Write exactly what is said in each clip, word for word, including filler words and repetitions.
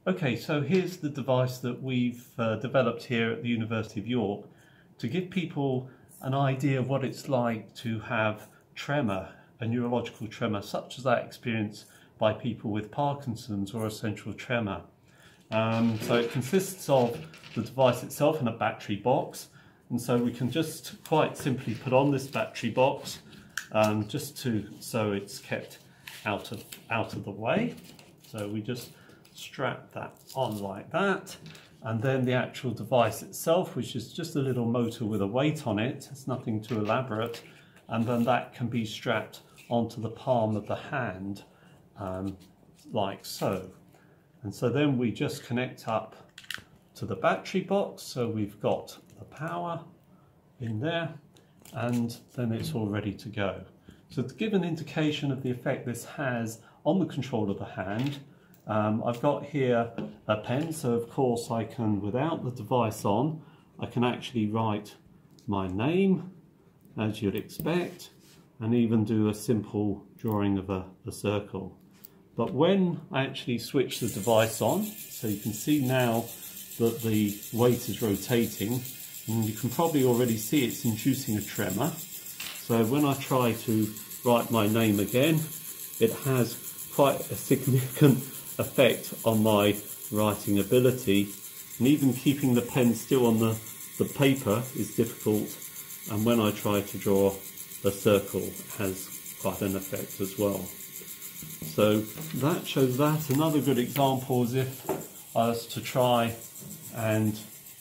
Okay, so here's the device that we've uh, developed here at the University of York to give people an idea of what it's like to have tremor, a neurological tremor, such as that experienced by people with Parkinson's or essential tremor. Um, so it consists of the device itself and a battery box, and so we can just quite simply put on this battery box um, just to so it's kept out of out of the way. So we just strap that on like that, and then the actual device itself, which is just a little motor with a weight on it, it's nothing too elaborate, and then that can be strapped onto the palm of the hand um, like so. And so then we just connect up to the battery box, so we've got the power in there, and then it's all ready to go. So to give an indication of the effect this has on the control of the hand, Um, I've got here a pen, so of course I can, without the device on, I can actually write my name, as you'd expect, and even do a simple drawing of a, a circle. But when I actually switch the device on, so you can see now that the weight is rotating, and you can probably already see it's inducing a tremor. So when I try to write my name again, it has quite a significant effect on my writing ability, and even keeping the pen still on the, the paper is difficult, and when I try to draw a circle it has quite an effect as well. So that shows that. Another good example is if I was to try and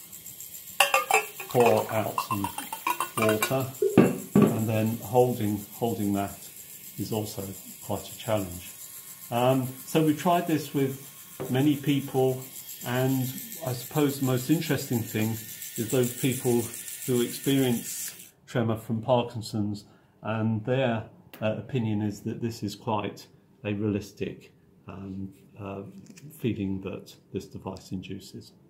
pour out some water, and then holding, holding that is also quite a challenge. Um, so we tried this with many people, and I suppose the most interesting thing is those people who experience tremor from Parkinson's, and their uh, opinion is that this is quite a realistic um, uh, feeling that this device induces.